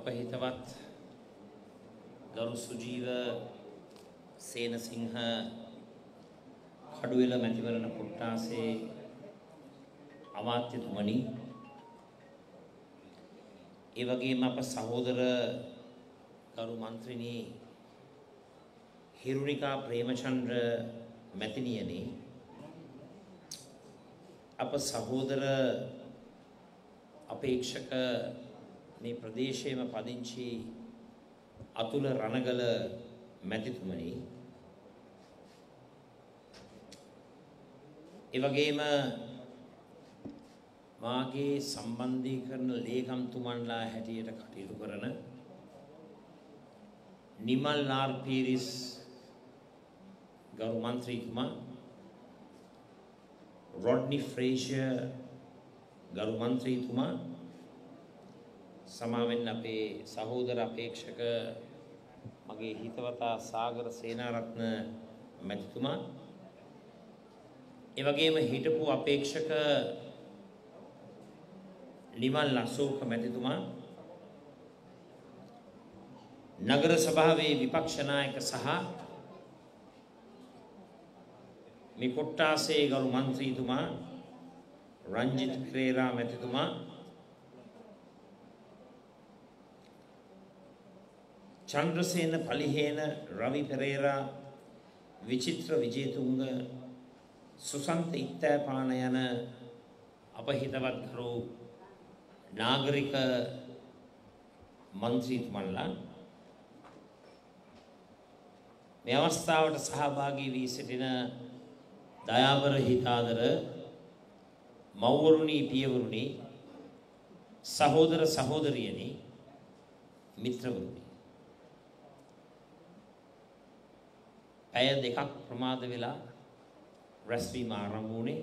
අපහිතවත් ගරු සුජීව සේනසිංහ කඩුවෙල මැතිවරණ කොට්ටාසේ අමාත්‍යතුමනි, ඒ වගේම අප සහෝදර ගරු මන්ත්‍රිනී හිරුණිකා ප්‍රේමචන්ද්‍ර මැතිණියනි, අප සහෝදර අපේක්ෂක මේ ප්‍රදේශයේම පදිංචි අතුල රණගල මැතිතුමනි, ඒ වගේම මාගේ සම්බන්ධීකරණ ලේකම්තුමන්ලා හැටියට කටයුතු කරන නිමල් නාර් පීරිස් ගරු මන්ත්‍රීතුමා, රොඩ්නි ෆ්‍රේෂර් ගරු මන්ත්‍රීතුමා, සමාවෙන්න අපේ සහෝදර අපේක්ෂක මගේ හිතවතා සාගර සේනාරත්න මැතිතුමා, ඒ වගේම හිටපු අපේක්ෂක නිමල් අශෝක මැතිතුමා, නගර සභාවේ විපක්ෂ නායක සහ මේ කොට්ටාසේ ගරු මන්ත්‍රීතුමා රංජිත් පෙරේරා මැතිතුමා, චන්ද්‍රසේන පලිහේන රවි පෙරේරා, විචිත්‍ර විජේතුංග, සුසන්ත ඉත්තෑපාන යන අපහිතවත් ගරු නාගරික මන්ත්‍රීතුමන්ලා, මේ අවස්ථාවට සහභාගී වී සිටින දයාබර හිතාදර මව්වරුනි, පියවරුනි, සහෝදර සහෝදරියනි, මිත්‍රවරුනි, පැය දෙකක් ප්‍රමාද වෙලා රැස්වීම ආරම්භ වුණේ.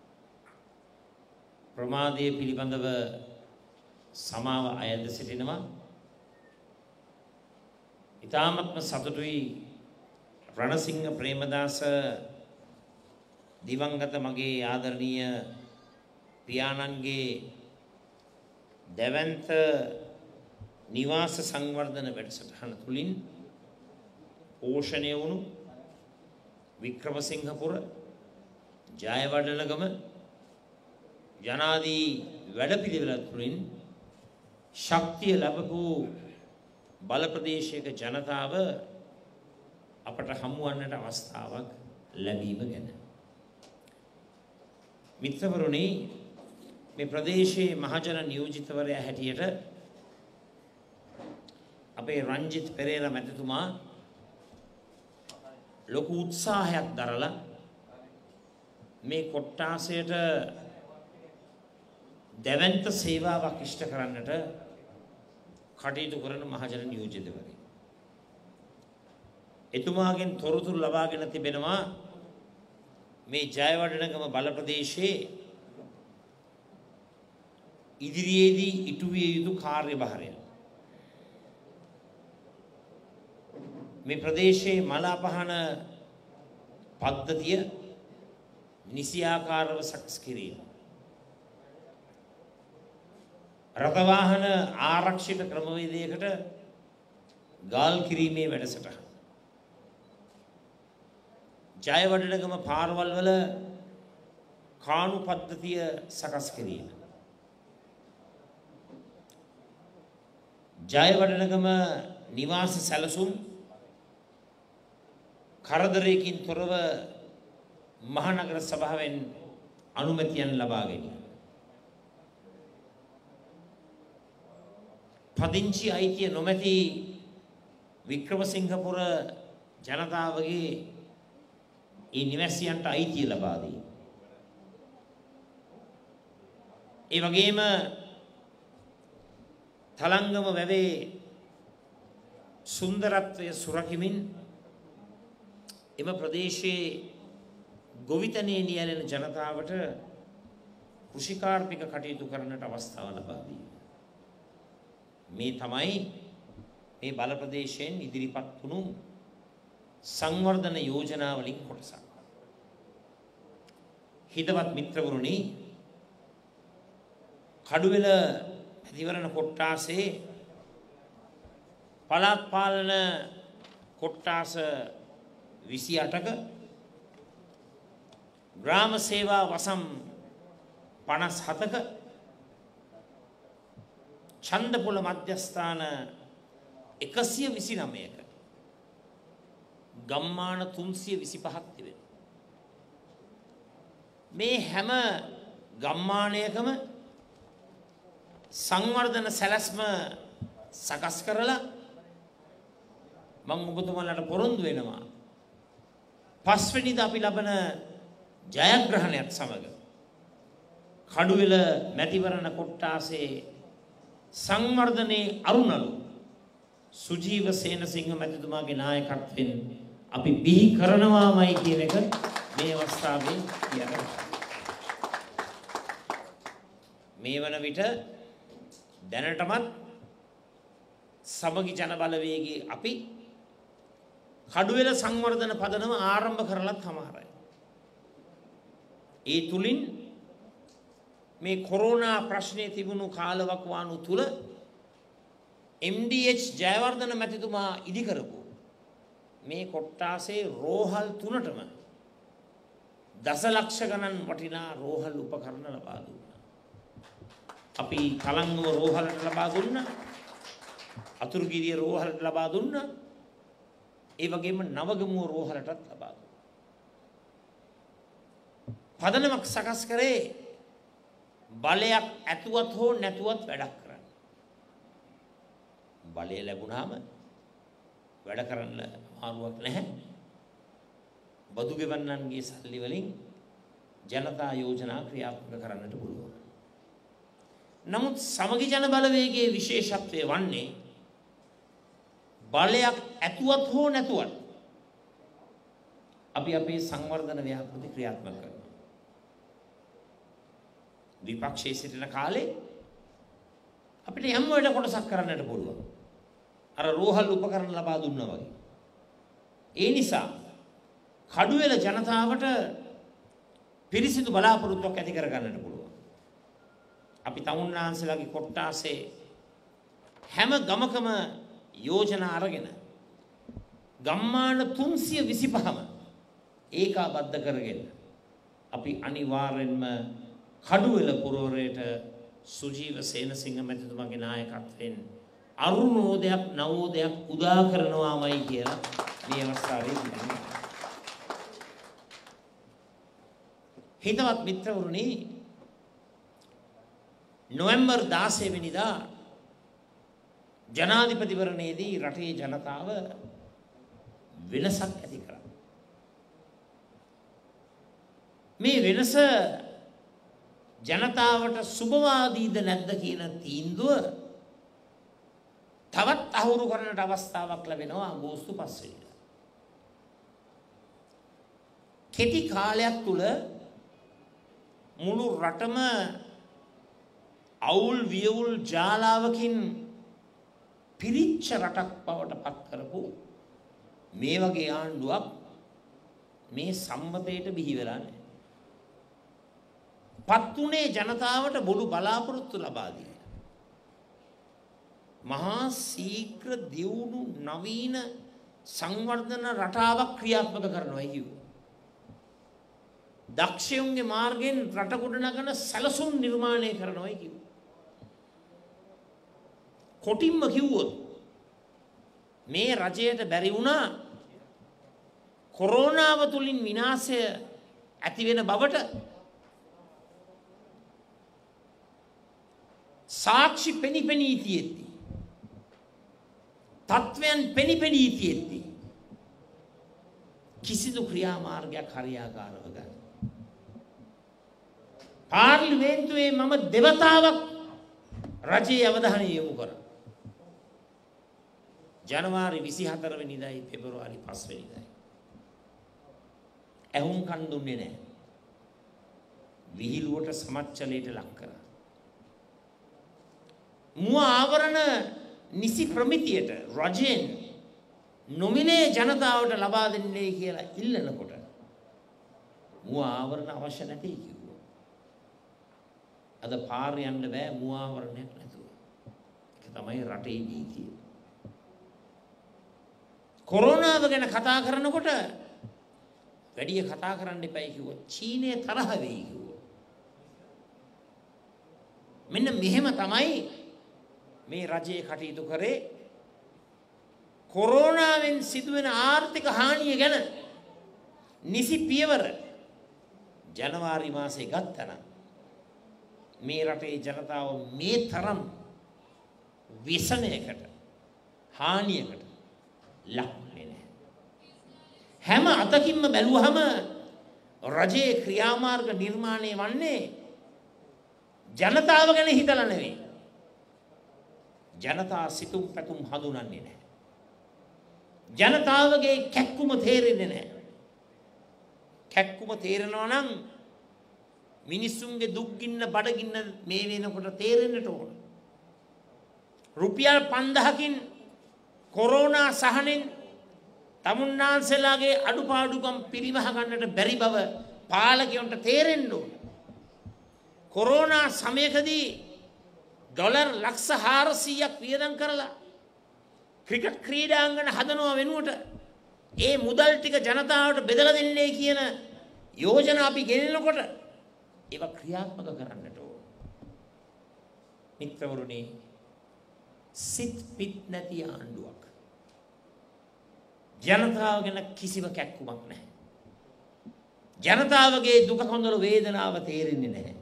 ප්‍රමාදයේ පිළිබඳව සමාව අයද සිටිනවා. ඉතාමත්ම සතුටුයි රණසිංහ ප්‍රේමදාස දිවංගත මගේ ආදරණීය පියාණන්ගේ දැවැන්ත නිවාස සංවර්ධන වැඩසටහන තුලින් පෝෂණය වුණු වික්‍රමසිංහපුර, ජයවඩනගම ජනාදී වැඩපිළිවෙල තුලින් ශක්තිය ලැබපු බල ප්‍රදේශයක ජනතාව අපට හමුවන්නට අවස්ථාවක් ලැබීම ගැන. මිත්‍රවරුනි, මේ ප්‍රදේශයේ මහජන නියෝජිතවරයා හැටියට අපේ රංජිත් පෙරේරා මැතිතුමා ලොකු උත්සාහයක් දරලා මේ කොට්ටාසයට දැවැන්ත සේවාවක් ඉෂ්ට කරන්නට කටයුතු කරන මහජන නියෝජිතවරයෙක්. එතුමාගෙන් තොරතුරු ලබාගෙන තිබෙනවා මේ ජයවඩනගම බල ප්‍රදේශයේ ඉදිරියේදී ඉටු විය යුතු කාර්යභාරය. මේ ප්‍රදේශයේ මල අපහන පද්ධතිය නිසියාකාරව සකස් කිරීම, රථවාහන ආරක්ෂිත ක්‍රමවේදයකට ගාල් කිරීමේ වැඩසටහන, ජයවඩනගම පාරවල් වල කාණු පද්ධතිය සකස් කිරීම, ජයවඩනගම නිවාස සැලසුම් කරදරයකින් තොරව මහනගර සභාවෙන් අනුමැතියන් ලබා ගැනීම, පදිංචි අයිතිය නොමැති වික්‍රමසිංහපුර ජනතාවගේ ඒ නිවැසියන්ට අයිතිය ලබා දී, ඒ වගේම තලංගම වැවේ සුන්දරත්වය සුරකිමින් එම ප්‍රදේශයේ ගොවිතැනේ නියැලෙන ජනතාවට කෘෂිකාර්මික කටයුතු කරන්නට අවස්ථාව ලබා දී. මේ තමයි මේ බල ප්‍රදේශයෙන් ඉදිරිපත් වුණු සංවර්ධන යෝජනාවලින් කොටසක්. හිතවත් මිත්‍රවරුනි, කඩුවෙල මැතිවරණ කොට්ටාසේ පළාත් පාලන කොට්ටාස 28ක ග්‍රාම සේවා වසම් 57ක ඡන්දපොළ මධ්‍යස්ථාන 129ක ගම්මාන 325ක් තිබෙනවා. මේ හැම ගම්මානයකම සංවර්ධන සැලැස්ම සකස් කරලා මම ඔබතුමාලට පොරොන්දු වෙනවා පස්වෙනිදා අපි ලබන ජයග්‍රහණයත් සමග කඩුවෙල මැතිවරණ කොට්ටාසේ සංවර්ධනයේ අරුණලු සුජීව සේනසිංහ මැතිතුමාගේ නායකත්වයෙන් අපි බිහි කරනවාමයි කියන එක මේ අවස්ථාවේ කියනවා. මේ වන විට දැනටමත් සමගි ජන බලවේගයේ අපි කඩුවෙල සංවර්ධන පදනම ආරම්භ කරලත් සමහරයි. ඒ තුලින් මේ කොරෝනා ප්‍රශ්නේ තිබුණු කාලවකවානු තුල MDH ජයවර්ධන මැතිතුමා ඉදි කරපු මේ කොට්ටාසේ රෝහල් 3ටම දසලක්ෂ ගණන් වටිනා රෝහල් උපකරණ ලබා දුන්නා. අපි කලංගුව රෝහලට ලබා දුන්නා. අතුරුගිරිය රෝහලට ලබා දුන්නා. ඒ වගේම නවගමුව රෝහලටත් ලබා දුන්නා. පදනමක් සකස් කරේ බලයක් ඇතුවත් හෝ නැතුවත් වැඩක් කරන්න. බලය ලැබුණාම වැඩ කරන්න අමාරුවක් නැහැ. බදු ගෙවන්නන්ගේ සල්ලි වලින් ජනතා යෝජනා ක්‍රියාත්මක කරන්නට පුළුවන්. නමුත් සමගි ජන බලවේගයේ විශේෂත්වය වන්නේ බලයක් ඇතුවත් හෝ නැතුවත් අපි අපේ සංවර්ධන ව්‍යාපෘති ක්‍රියාත්මක කරනවා. විපක්ෂයේ සිටින කාලේ අපිට යම් වැඩ කොටසක් කරන්නට පුළුවන්. අර රෝහල් උපකරණ ලබා දුන්නා වගේ. ඒ නිසා කඩුවෙල ජනතාවට පිරිසිදු බලාපොරොත්තුවක් ඇති කර ගන්නට පුළුවන්. අපි තමුන්නාන්සලාගේ කොට්ටාසේ හැම ගමකම යෝජනා අරගෙන ගම්මාන 325ම ඒකාබද්ධ කරගෙන අපි අනිවාර්යෙන්ම කඩුවෙල පුරවරයට සුජීව සේනසිංහ මැතිතුමාගේ නායකත්වයෙන් අරුණෝදයක් නවෝදයක් උදා කරනවාමයි කියලා මේ අවස්ථාවේ කියනවා. හිතවත් මිත්‍රවරුනි, නොවැම්බර් 16 වෙනිදා ජනාධිපතිවරණයේදී රටේ ජනතාව වෙනසක් ඇති කරා. මේ වෙනස ජනතාවට සුබවාදීද නැද්ද කියන තීන්දුව තවත් අහුරු කරන්නට අවස්ථාවක් ලැබෙනවා අගෝස්තු 5 වෙනිදා. කෙටි කාලයක් තුල මුළු රටම අවුල් වියවුල් ජාලාවකින් පිරිච්ච රටක් බවට පත් කරපු මේ වගේ ආණ්ඩුවක් මේ සම්මතයට බිහි වෙලා නැහැ. පත්ුනේ ජනතාවට බොරු බලාපොරොත්තු ලබා දී. මහා ශීඝ්‍ර දියුණු නවීන සංවර්ධන රටාවක් ක්‍රියාත්මක කරනවා කියුවා. දක්ෂයන්ගේ මාර්ගයෙන් රට ගොඩනගන සැලසුම් නිර්මාණය කරනවා කියුවා. කොටින්ම කිව්වොත් මේ රජයට බැරි වුණා කොරෝනාව තුලින් විනාශය ඇති වෙන බවට සාක්ෂි පෙනිපෙනී තියෙද්දි තත්වයන් පෙනිපෙනී තියෙද්දි කිසිදු ක්‍රියාමාර්ගයක් හරියාකාරව ගන්න. පාර්ලිමේන්තුවේ මම දෙවතාවක් රජයේ අවධානය යොමු කරා. ජනවාරි 24 වෙනිදායි පෙබරවාරි 5 වෙනිදායි. ඇහුම්කන් දුන්නේ නැහැ. විහිළුවට සමච්චලයට ලක් කරා. මුව ආවරණ නිසි ප්‍රමිතියට රජයෙන් නොමිලේ ජනතාවට ලබා දෙන්නේ කියලා ඉල්ලනකොට මුව ආවරණ අවශ්‍ය නැtei කිව්වා. අද පාර යන්න බෑ මුව ආවරණයක් නැතුව. ඒක තමයි රටේ නීතිය. කොරෝනාව ගැන කතා කරනකොට වැඩි කතා කරන්න එපයි කිව්වා. චීනය තරහ වෙයි කිව්වා. මෙන්න මෙහෙම තමයි මේ රජයේ කටයුතු කරේ. කොරෝනාවෙන් සිදුවෙන ආර්ථික හානිය ගැන නිසි පියවර ජනවාරි මාසේ ගත්තනම් මේ රටේ ජනතාව මේ තරම් විසනයකට හානියකට ලක්ුනේ නැහැ. හැම අතකින්ම බැලුවහම රජයේ ක්‍රියාමාර්ග නිර්මාණය වන්නේ ජනතාව ගැන හිතලා නෙවෙයි. ජනතා සිතුම් පැතුම් හඳුනන්නේ නැහැ. ජනතාවගේ කැක්කුම තේරෙන්නේ නැහැ. කැක්කුම තේරෙනවා නම් මිනිස්සුන්ගේ දුක්ගින්න බඩගින්න මේ වෙනකොට තේරෙන්නට ඕන. රුපියල් 5000කින් කොරෝනා සහනෙන් තමුන්නාන්සලාගේ අඩුපාඩුකම් පිරිමහ ගන්නට බැරි බව පාලකයන්ට තේරෙන්න ඕන. කොරෝනා සමයකදී ඩොලර් ලක්ෂ 400ක් වියදම් කරලා ක්‍රිකට් ක්‍රීඩාංගන හදනවා වෙනුවට ඒ මුදල් ටික ජනතාවට බෙදලා දෙන්නේ කියන යෝජනා අපි ගෙනෙනකොට ඒවා ක්‍රියාත්මක කරන්නට ඕන. මිත්‍රවරුනි, සිත් පිට නැති ආණ්ඩුවක්. ජනතාව ගැන කිසිම කැක්කුමක් නැහැ. ජනතාවගේ දුක කොඳුළු වේදනාව තේරෙන්නේ නැහැ.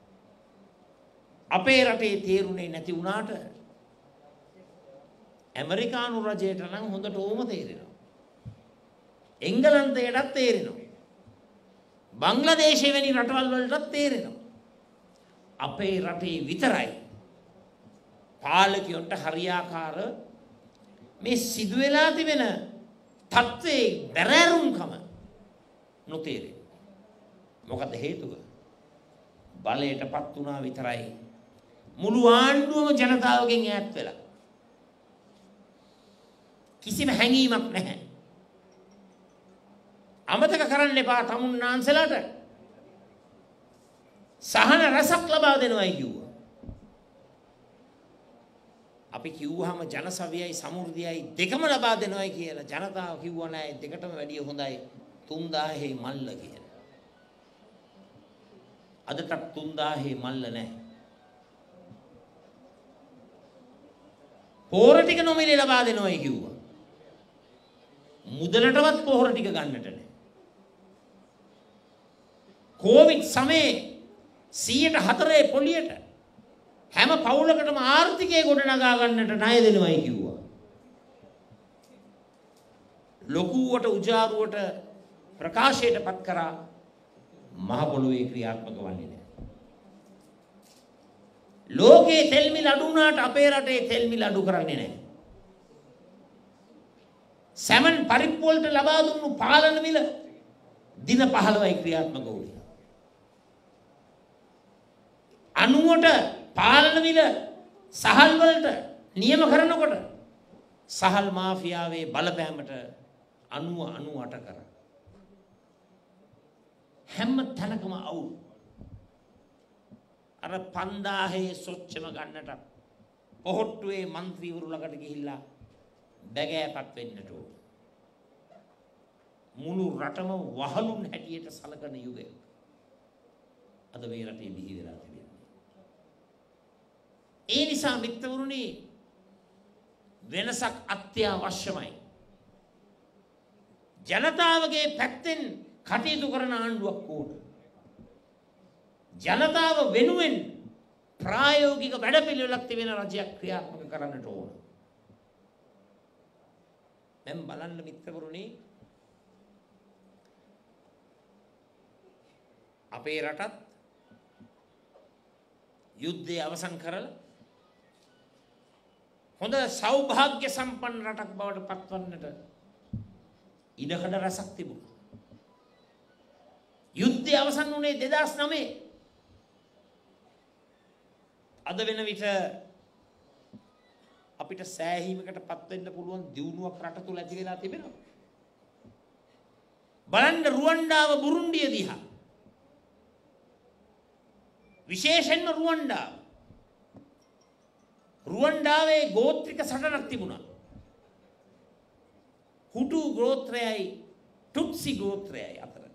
අපේ රටේ තේරුනේ නැති වුණාට ඇමරිකානු රජයට නම් හොඳට ඕම තේරෙනවා. එංගලන්තයටත් තේරෙනවා. බංග්ලාදේශය වැනි රටවල් වලටත් තේරෙනවා. අපේ රටේ විතරයි පාලකයන්ට හරියාකාර මේ සිදුවෙලා තිබෙන තත්ත්වයේ බැරෑරුම්කම නොතේරෙන්නේ. මොකද හේතුව? බලයටපත් වුණා විතරයි මුළු ආණ්ඩුවම ජනතාවගෙන් ඈත් වෙලා. කිසිම හැඟීමක් නැහැ. අමතක කරන්න එපා තමුන්නාන්සලාට සහන රසක් ලබා දෙනවයි කිව්වා. අපි කිව්වහම ජනසවියයි සමෘද්ධියයි දෙකම ලබා දෙනවයි කියලා ජනතාව කිව්වා නෑ. දෙකටම වැඩිය හොඳයි 3000 මල්ල කියලා. අදටත් 3000 මල්ල නැහැ. පොහොර ටික නොමිලේ ලබා දෙනවයි කිව්වා. මුදලටවත් පොහොර ටික ගන්නට නැහැ. කොවිඩ් සමයේ 104 පොලියට හැම පවුලකටම ආර්ථිකය ගොඩනගා ගන්නට ණය දෙනවයි කිව්වා. ලොකුවට උජාරුවට ප්‍රකාශයටපත් කරා මහ පොළොවේ ක්‍රියාත්මක වන්නේ නැහැ. ලෝකේ තෙල් මිල අඩු වුණාට අපේ රටේ තෙල් මිල අඩු කරන්නේ නැහැ. සැමන් පරිප්පු වලට ලබා දුන්නු පාලන මිල දින 15යි ක්‍රියාත්මක වුණේ. අණුවට පාලන මිල සහල් වලට නියම කරනකොට සහල් මාෆියාවේ බලපෑමට 98 කරා. හැම තැනකම අවුල්. අර 5000 සොච්චම ගන්නට පොහොට්ටුවේ മന്ത്രിවරු ළඟට ගිහිල්ලා බැගෑපත් වෙන්නට ඕන. මුළු රටම වහලුන් හැටියට සලකන යුගයක් අද මේ රටේ බිහි වෙලා තිබෙනවා. ඒ නිසා මිත්‍රවරුනි, වෙනසක් අත්‍යවශ්‍යමයි. ජනතාවගේ පැත්තෙන් කටයුතු කරන ආණ්ඩුවක් ඕන. ජනතාව වෙනුවෙන් ප්‍රායෝගික වැඩපිළිවෙලක් තිබෙන රජයක් ක්‍රියාත්මක කරන්නට ඕන. දැන් බලන්න මිත්‍රවරුනි, අපේ රටත් යුද්ධය අවසන් කරලා හොඳ සෞභාග්‍ය සම්පන්න රටක් බවට පත්වන්නට ඉඩකඩ රසක් තිබුණා. යුද්ධය අවසන් වුණේ 2009. අද වෙන විට අපිට සෑහීමකට පත් වෙන්න පුළුවන් දියුණුවක් රට තුල ඇති වෙලා තිබෙනවා. බලන්න රුවන්ඩාව බුරුන්ඩිය දිහා. විශේෂයෙන්ම රුවන්ඩාවේ ගෝත්‍රික සටනක් තිබුණා. හුටු ගෝත්‍රයයි ටුට්සි ගෝත්‍රයයි අතර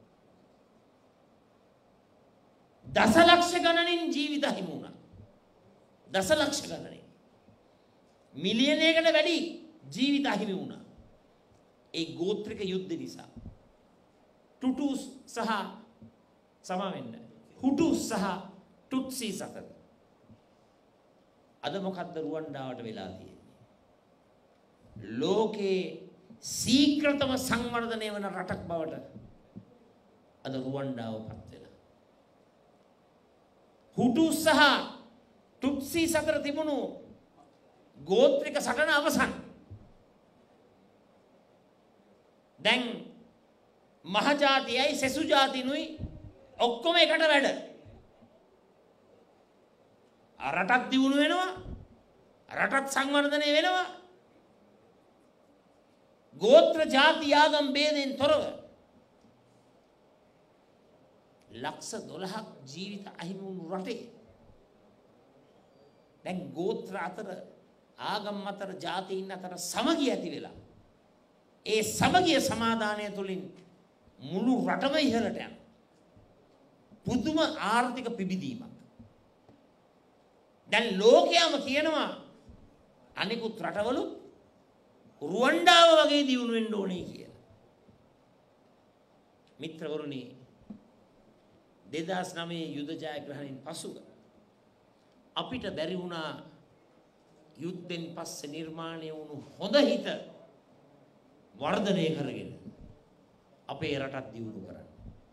දසලක්ෂ ගණනින් ජීවිත හිමි වුණා. දසලක්ෂ ගණනින් මිලියනයකට වැඩි ජීවිත හිමි වුණා. ඒ ගෝත්‍රික යුද්ධ නිසා. ටුටුස් සහ සමාවෙන්න හුටුස් සහ ටුට්සීස් අතර. අද මොකද්ද රුවන්ඩාවට වෙලා තියෙන්නේ? ලෝකේ ශීඝ්‍රතම සංවර්ධනය වන රටක් බවට අද රුවන්ඩාව පත් වෙලා. හුටුස් සහ ටුට්සීස් අතර තිබුණු ගෝත්‍රික සටන අවසන්. දැන් මහජාතියයි සෙසු ජාතිනුයි ඔක්කොම එකට වැඩ. රටක් දියුණු වෙනවා. රටක් සංවර්ධනය වෙනවා. ගෝත්‍ර ජාති ආගම් ભેදෙන් තොරව ලක්ෂ 12ක් ජීවිත අහිමි වුණු රටේ දැන් ගෝත්‍ර අතර ආගම් අතර ජාතීන් අතර සමගිය ඇති වෙලා ඒ සමගිය සමාදානය තුලින් මුළු රටම ඉහළට යන පුදුම ආර්ථික පිබිදීමක්. දැන් ලෝකයම කියනවා අනිකුත් රටවලු රුවන්ඩාව වගේ දියුණු වෙන්න ඕනේ කියලා. මිත්‍රවරුනි 2009 යුද ජයග්‍රහණයෙන් පසුව අපිට බැරි වුණා යුද්ධෙන් පස්සේ නිර්මාණය වුණු හොඳ හිත වර්ධනය කරගෙන අපේ රටත් දියුණු කරන්න.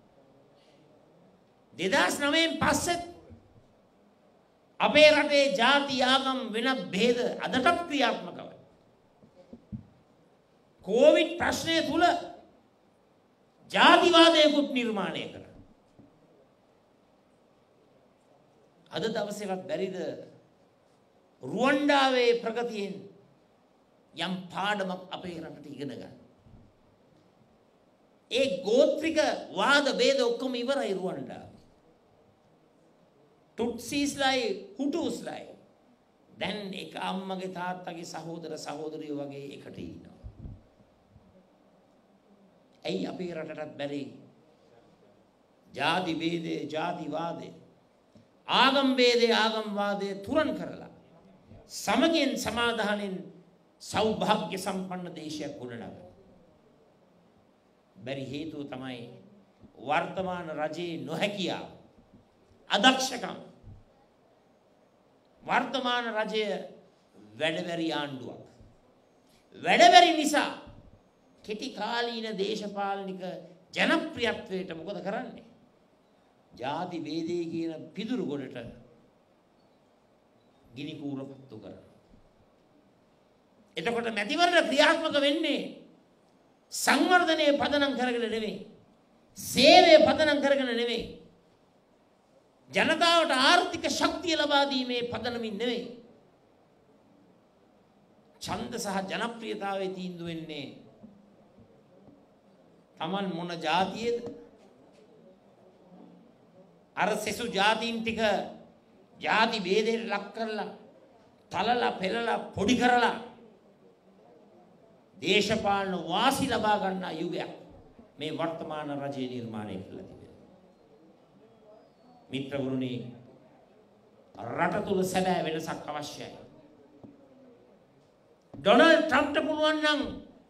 2009න් පස්සෙත් අපේ රටේ ජාති ආගම් වෙනත් ભેද අදටත් ක්‍රියාත්මකයි. කොවිඩ් ප්‍රශ්නය තුල ජාතිවාදයකුත් නිර්මාණය කරා. අද දවසේවත් බැරිද රුවන්ඩාවේ ප්‍රගතියෙන් යම් පාඩමක් අපේ රටට ඉගෙන ගන්න. ඒ ගෝත්‍රික වාද ભેද ඔක්කොම ඉවරයි රුවන්ඩාවේ. ටුට්සීස්ලයි හුටුස්ලයි දැන් එක අම්මගේ තාත්තගේ සහෝදර සහෝදරියෝ වගේ එකට ඉන්නවා. ඇයි අපේ රටටත් බැරි ජාති ભેදේ ජාතිවාදේ ආගම් ભેදේ ආගම් වාදේ තුරන් කරලා සමගියෙන් සමාදානෙන් සෞභාග්‍ය සම්පන්න දේශයක් ගොඩනගන බැරි හේතුව තමයි වර්තමාන රජයේ නොහැකියාව අදක්ෂකම්. වර්තමාන රජය වැඩබැරි ආණ්ඩුවක්. වැඩබැරි නිසා කෙටි කාලීන දේශපාලනික ජනප්‍රියත්වයට මොකද කරන්නේ? ජාති ભેදේ කියන පිදුරු ගොඩට ගිනි කූර පත්තු කරනවා. එතකොට මැතිවරණ ක්‍රියාත්මක වෙන්නේ සංවර්ධනයේ පදනම් කරගෙන නෙවෙයි. සේවය පදනම් කරගෙන නෙවෙයි. ජනතාවට ආර්ථික ශක්තිය ලබා දීමේ පදනමින් නෙවෙයි. ඡන්ද සහ ජනප්‍රියතාවයේ තීන්දුව වෙන්නේ තමන් මොන ජාතියේද? අර සෙසු ජාතීන් ටික ජාති ભેදයට ලක් කරලා තලලා පෙරලා පොඩි කරලා දේශපාලන වාසි ලබා ගන්න යුගයක් මේ වර්තමාන රජය නිර්මාණය කළා තිබෙනවා. මිත්‍රවරුනි රට තුල සැබෑ වෙනසක් අවශ්‍යයි. ඩොනල්ඩ් ට්‍රම්ප්ට පුළුවන් නම්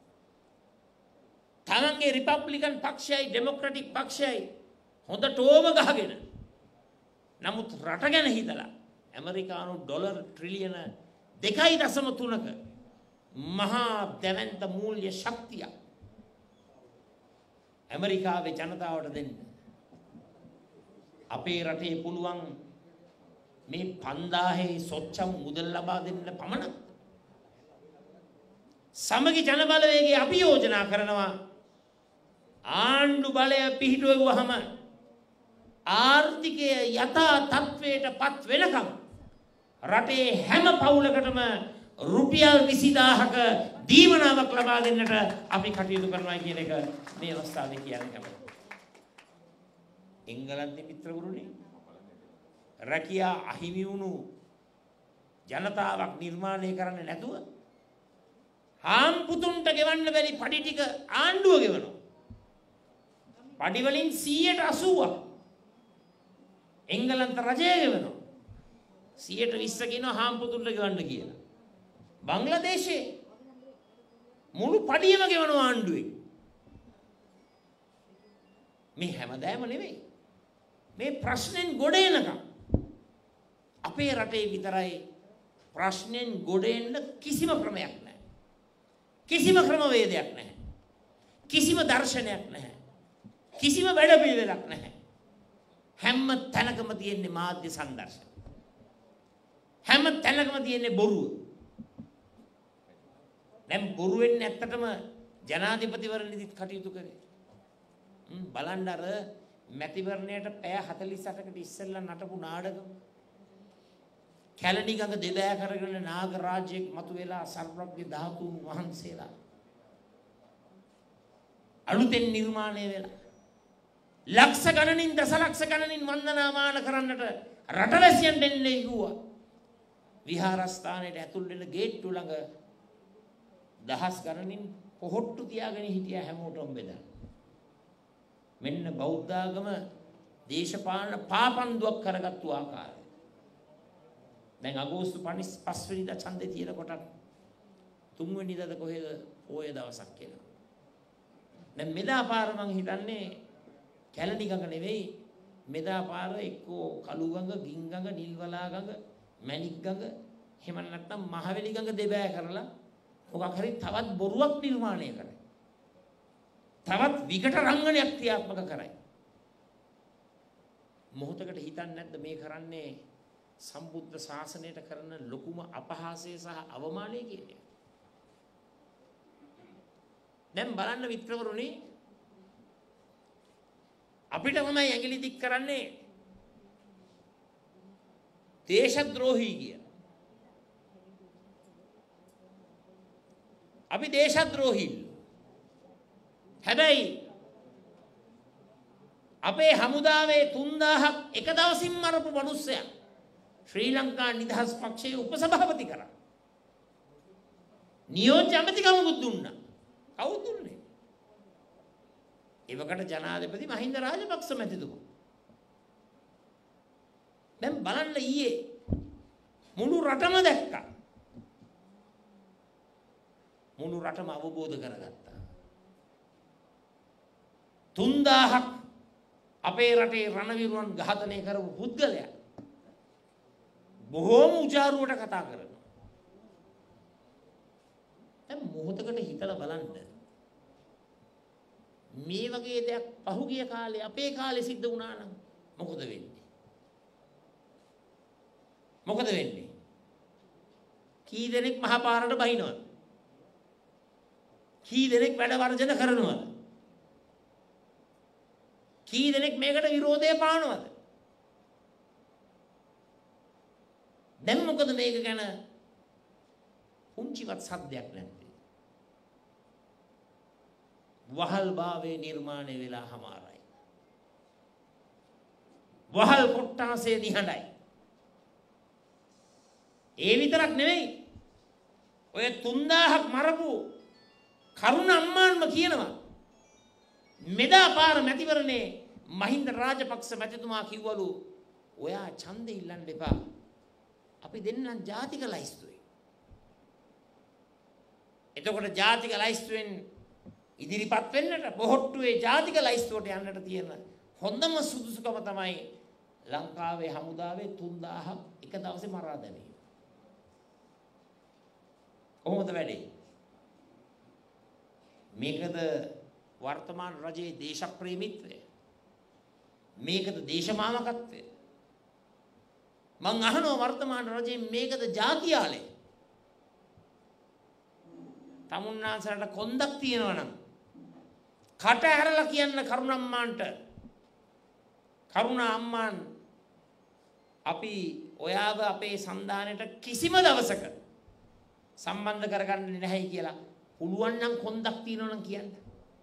තමන්ගේ රිපබ්ලිකන් පක්ෂයයි ඩෙමොක්‍රැටික් පක්ෂයයි හොඳට ඕම ගහගෙන නමුත් රට ගැන හිතලා ඇමරිකානු ඩොලර් ට්‍රිලියන 2.3ක මහා දැවැන්ත මූල්‍ය ශක්තිය ඇමරිකාවේ ජනතාවට දෙන්න. අපේ රටේ පුළුවන් මේ 5000 සොච්චම් මුදල් ලබා දෙන්න පමණක්. සමගි ජන බලවේගයේ අපි යෝජනා කරනවා ආණ්ඩු බලය පිහිටුවුවහම ආර්ථිකය යථා තත්වයට පත් වෙනකම් රටේ හැම පවුලකටම රුපියල් 20000ක දීවනාවක් ලබා දෙන්නට අපි කටයුතු කරනවා කියන එක මේ අවස්ථාවේ කියන්න කැමතියි. එංගලන්තේ මිත්‍රවරුනි රැකියා අහිමි වුණු ජනතාවක් නිර්මාණය කරන්නේ නැතුව හාම් පුතුන්ට ගෙවන්න බැරි පඩි ටික ආණ්ඩුව ගෙවනවා. පඩි වලින් 80%ක් එංගලන්ත රජය ගෙවනවා. 120 කියනවා හාම් පුතුන්ට ගෙවන්න කියලා. බංග්ලාදේශයේ මුළු පඩියම ගෙවනවා ආණ්ඩුවේ. මේ හැමදාම නෙවෙයි. මේ ප්‍රශ්නෙන් ගොඩ එනකම් අපේ රටේ විතරයි ප්‍රශ්නෙන් ගොඩ එන්න කිසිම ක්‍රමයක් නැහැ. කිසිම ක්‍රමවේදයක් නැහැ. කිසිම දර්ශනයක් නැහැ. කිසිම වැඩපිළිවෙලක් නැහැ. හැම තැනකම තියෙන්නේ මාධ්‍ය සංදර්ශන. හැම තැනකම තියෙන්නේ බොරුව. දැන් බොරුවෙන් ඇත්තටම ජනාධිපතිවරණෙදිත් කටයුතු කරේ. බලන්න අර මැතිවරණයට පැය 48කට ඉස්සෙල්ලා නටපු නාටකම. කැලණි ගඟ දෙදෑ කරගෙන නාග රාජ්‍යයක් මතුවෙලා සර්වඥ ධාතුන් වහන්සේලා අලුතෙන් නිර්මාණය වෙලා ලක්ෂ ගණනින් දසලක්ෂ ගණනින් වන්දනාමාන කරන්නට රටවැසියන් දෙන්නේ කිව්වා. විහාරස්ථානයට ඇතුල් වෙන ගේට්ටු ළඟ දහස් ගණනින් පොහොට්ටු තියාගෙන හිටියා හැමෝටම බෙදලා. මෙන්න බෞද්ධ ආගම දේශපාලන පාපන්දුවක් කරගත්තු ආකාරය. දැන් අගෝස්තු 5 වෙනිදා ඡන්දේ තියෙනකොට 3 වෙනිදාද කොහෙද පොය දවසක් කියලා. දැන් මෙදා පාර මං හිතන්නේ කැලණි ගඟ නෙවෙයි මෙදා පාර එක්කෝ කළු ගඟ, ගින් ගඟ, නිල්වලා ගඟ, මැණික් ගඟ, එහෙම නැත්නම් මහවැලි ගඟ දෙබෑ කරලා මොකක් හරි තවත් බොරුවක් නිර්මාණය කරයි. තවත් විකට රංගනයක් ක්‍රියාත්මක කරයි. මොහොතකට හිතන්නේ නැද්ද මේ කරන්නේ සම්බුද්ධ ශාසනයට කරන ලොකුම අපහාසය සහ අවමානය කියන්නේ? දැන් බලන්න මිත්‍රවරුනි අපිට තමයි ඇඟිලි දික් කරන්නේ දේශද්‍රෝහී කිය. අපි දේශද්‍රෝහී. හැබැයි අපේ හමුදාවේ 3000ක් එක දවසින් මරපු මිනිස්සයා ශ්‍රී ලංකා නිදහස් පක්ෂයේ උපසභාපති කරා. නියෝජ්‍ය ඇමතිකමකුත් දුන්නා. කවුද දුන්නේ? එවකට ජනාධිපති මහින්ද රාජපක්ෂ මැතිතුමා. දැන් බලන්න ඊයේ මුළු රටම දැක්කා. මුළු රටම අවබෝධ කරගත්තා. 3000ක් අපේ රටේ රණවිරුවන් ඝාතනය කරපු පුද්ගලයා බොහෝම උජාරුවට කතා කරනවා. දැන් මොහොතකට හිතලා බලන්න මේ වගේ දෙයක් පහුගිය කාලේ අපේ කාලේ සිද්ධ වුණා නම් මොකද වෙන්නේ? මොකද වෙන්නේ? කී දෙනෙක් මහපාරට බහිනවද? කී දෙනෙක් වැඩ වර්ජන කරනවද? කී දෙනෙක් මේකට විරෝධය පානවද? දැන් මොකද මේක ගැන පුංචිවත් සද්දයක් නැත්තේ? වහල් භාවයේ නිර්මාණය වෙලා හමාරයි. වහල් කොට්ටාසේ නිහඬයි. ඒ විතරක් නෙවෙයි. ඔය 3000ක් මරපු කරුණ අම්මාන්ම කියනවා මෙදා පාර මැතිවරණේ මහින්ද රාජපක්ෂ මැතිතුමා කිව්වලු ඔයා ඡන්දෙ ඉල්ලන්න එපා. අපි දෙන්නම් ජාතික ලයිස්තුවේ. එතකොට ජාතික ලයිස්තුවෙන් ඉදිරිපත් වෙන්නට පොහොට්ටුවේ ජාතික ලයිස්තුවට යන්නට තියෙන හොඳම සුදුසුකම තමයි ලංකාවේ හමුදාවේ 3000ක් එක දවසේ මරා දැමීම. කොහොමද වැඩේ? මේකද වර්තමාන රජයේ දේශප්‍රේමීත්වය? මේකද දේශමාමකත්වය? මං අහනවා වර්තමාන රජයේ මේකද ජාතියාලය? තමුන්නාන්සලට කොන්දක් තියෙනවා නම් කට ඇරලා කියන්න කරුණම්මාන්ට කරුණා අම්මාන් අපි ඔයාව අපේ සන්දානයට කිසිම දවසක සම්බන්ධ කරගන්නේ නැහැ කියලා පුළුවන් නම් කොන්දක් තියෙනවා නම් කියන්න.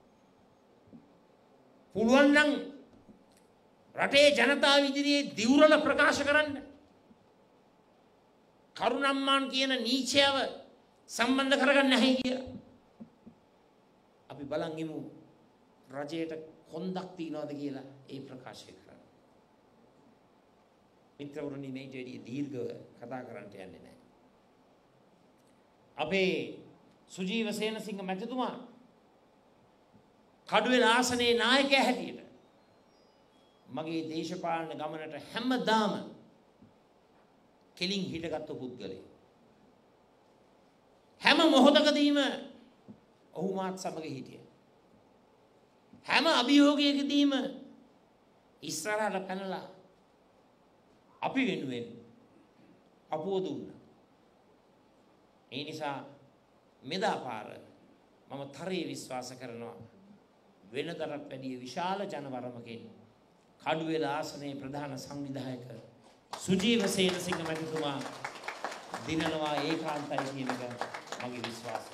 පුළුවන් නම් රටේ ජනතාව ඉදිරියේ දිවුරල ප්‍රකාශ කරන්න. කරුණම්මාන් කියන නීචයව සම්බන්ධ කරගන්න නැහැ කියලා. අපි බලන් ඉමු රජයට කොන්දක් තියනවද කියලා ඒ ප්‍රකාශය කරන්න. මිත්‍රවරුනි මේ දෙවිය දීර්ඝව කතා කරන්නට යන්නේ නැහැ. අපේ සුජීව සේනසිංහ මැතිතුමා කඩුවෙල ආසනයේ නායකයා හැටියට මගේ දේශපාලන ගමනට හැමදාම කෙලින් හිටගත්තු පුද්ගලයෙක්. හැම මොහොතකදීම ඔහු මාත් සමග හිටියා. හැම අභියෝගයකදීම ඉස්සරහට පැනලා අපි වෙනුවෙන් අපුව දුන්නා. ඒ නිසා මෙදා පාර මම තරයේ විශ්වාස කරනවා වෙනදටත් වැඩිය විශාල ජනවරමකින් කඩුවෙල ආසනයේ ප්‍රධාන සංවිධායක සුජීව සේනසිංහ මැතිතුමා දිනනවා ඒකාන්තයි කියන එක මගේ විශ්වාසය.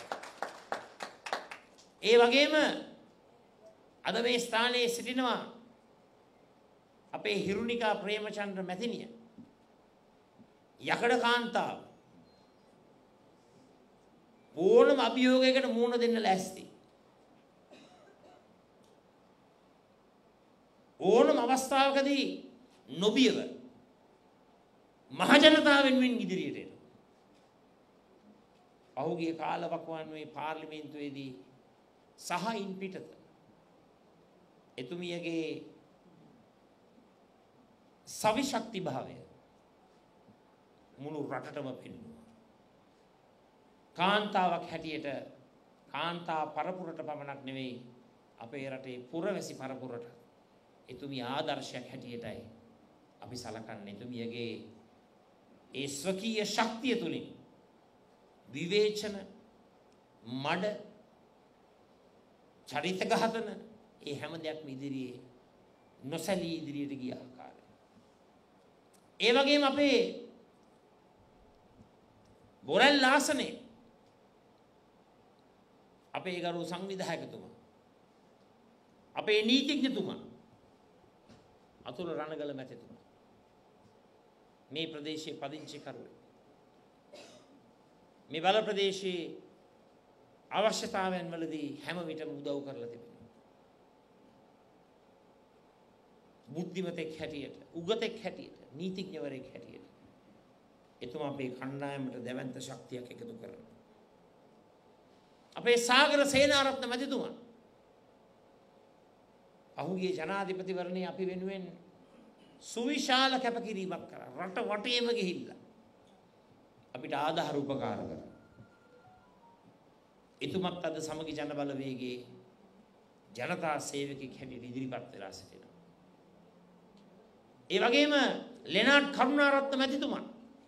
ඒ වගේම අද මේ ස්ථානයේ සිටිනවා අපේ හිරුනිකා ප්‍රේමචන්ද්‍ර මැතිණිය. යකඩ කාන්තාව. ඕනම අභියෝගයකට මුහුණ දෙන්න ලෑස්ති. ඕනම අවස්ථාවකදී නොබියව මහජනතාව වෙනුවෙන් ඉදිරියට එනවා. පහුගිය කාලවකවානුවේ පාර්ලිමේන්තුවේදී සහ ඉන් පිටත එතුමියගේ සවිශක්ති භාවය මුළු රටටම පෙන්වුවා. කාන්තාවක් හැටියට කාන්තා පරපුරට පමණක් නෙවෙයි අපේ රටේ පුරවැසි පරපුරට එතුමිය ආදර්ශයක් හැටියටයි අපි සලකන්නේ. එතුමියගේ ඒ ස්වකීය ශක්තිය තුලින් විවේචන මඩ චරිත ඝාතන ඒ හැම දෙයක්ම ඉදිරියේ නොසැලී ඉදිරියට ගිය ආකාරය. ඒ වගේම අපේ බොරැල් ආසනේ අපේ ගරු සංවිධායකතුමා අපේ නීතිඥතුමා අතුල රණගල මැතිතුමා මේ ප්‍රදේශයේ පදිංචි කරුවෙක්. මේ බල ප්‍රදේශයේ අවශ්‍යතාවයන් වලදී හැම විටම උදව් කරලා තිබෙනවා. බුද්ධිමතෙක් හැටියට, උගතෙක් හැටියට, නීතිඥවරයෙක් හැටියට එතුමා අපේ කණ්ඩායමට දැවැන්ත ශක්තියක් එකතු කරනවා. අපේ සාගර සේනාරත්න මැතිතුමා පහුගිය ජනාධිපතිවරණයේ අපි වෙනුවෙන් සුවිශාල කැපකිරීමක් කරා. රට වටේම ගිහිල්ලා අපිට ආධාර උපකාර කරා. එතුමත් අද සමගි ජන බලවේගයේ ජනතා සේවකෙක් හැටියට ඉදිරිපත් වෙලා සිටිනවා. ඒ වගේම ලෙනාඩ් කරුණාරත්න මැතිතුමා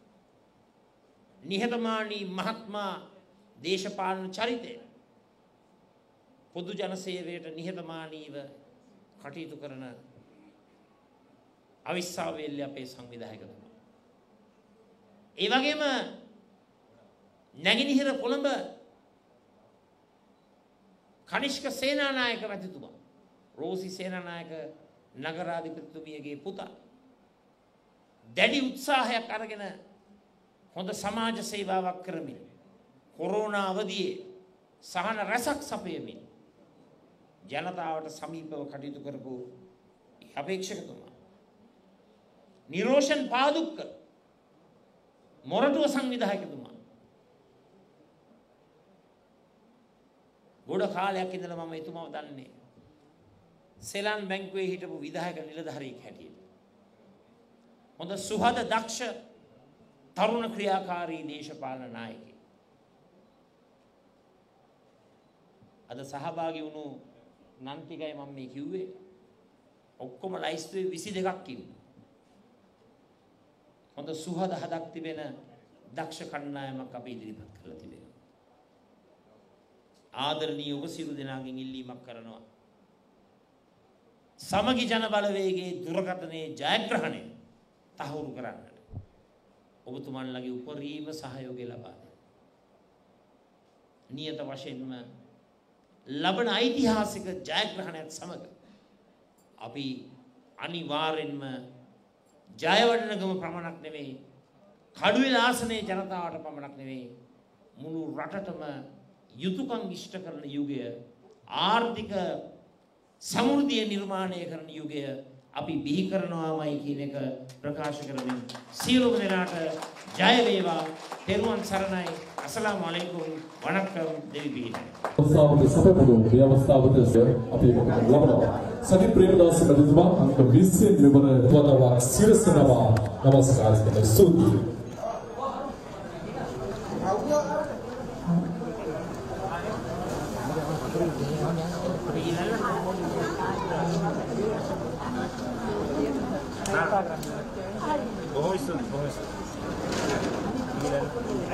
නිහතමානී මහත්මා දේශපාලන චරිතය පොදු ජන සේවයට නිහතමානීව කටයුතු කරන අවිස්සාවේල්ල අපේ සංවිධායකතුමා. ඒ වගේම නැගෙනහිර කොළඹ කනිෂ්ක සේනානායක මැතිතුමා රෝසි සේනානායක නගරාධිපතිතුමියගේ පුතා දැඩි උත්සාහයක් අරගෙන හොඳ සමාජ සේවාවක් කරමින් කොරෝනා අවධියේ සහන රැසක් සපයමින් ජනතාවට සමීපව කටයුතු කරපු අපේක්ෂකතුමා. නිරෝෂන් පාදුක්ක මොරටුව සංවිධායකතුමා. ගොඩ කාලයක් ඉඳලා මම එතුමාව දන්නේ. සෙලන් බැංකුවේ හිටපු විධායක නිලධාරියෙක් හැටියට. හොඳ සුහද දක්ෂ තරුණ ක්‍රියාකාරී දේශපාලන නායකයෙක්. අද සහභාගී වුණු නම් ටිකයි මම මේ කිව්වේ. ඔක්කොම ලයිස්තුවේ 22ක් ඉන්නේ. හොඳ සුහද හදක් තිබෙන දක්ෂ කණ්ඩායමක් අපි ඉදිරිපත් කරලා තිබෙනවා. ආදරණීය ඔබ සියලු දෙනාගෙන් ඉල්ලීමක් කරනවා. සමගි ජන බලවේගයේ දුරකථනයේ ජයග්‍රහණය තහවුරු කරන්නට ඔබතුමන්ලගේ උපරිම සහයෝගය ලබා දෙන්න. නියත වශයෙන්ම ලබන ඓතිහාසික ජයග්‍රහණයත් සමග අපි අනිවාර්යෙන්ම ජයවඩනකම ප්‍රමාණක් නෙවෙයි කඩුවෙල ආසනයේ ජනතාවට පමණක් නෙවෙයි මුළු රටටම යුතුයකම් ඉෂ්ට කරන යුගය, ආර්ථික සමෘද්ධිය නිර්මාණය කරන යුගය අපි බිහි කරනවාමයි කියන එක ප්‍රකාශ කරමින් සියලුම දෙනාට ජය වේවා. තෙරුවන් සරණයි. අස්සලාමු අලයිකුම්. වණක්කම් දෙවි පිහිටයි. අවස්ථාවක සැපපුරු මේ අවස්ථාවට අපි ලබනවා. සජිත් ප්‍රේමදාස මැතිතුමා අංක 20 මෙවර වතාවක් සිරසනවා නමස්කාර කරන ස්තුතියි. බොහොම ස්තුතියි.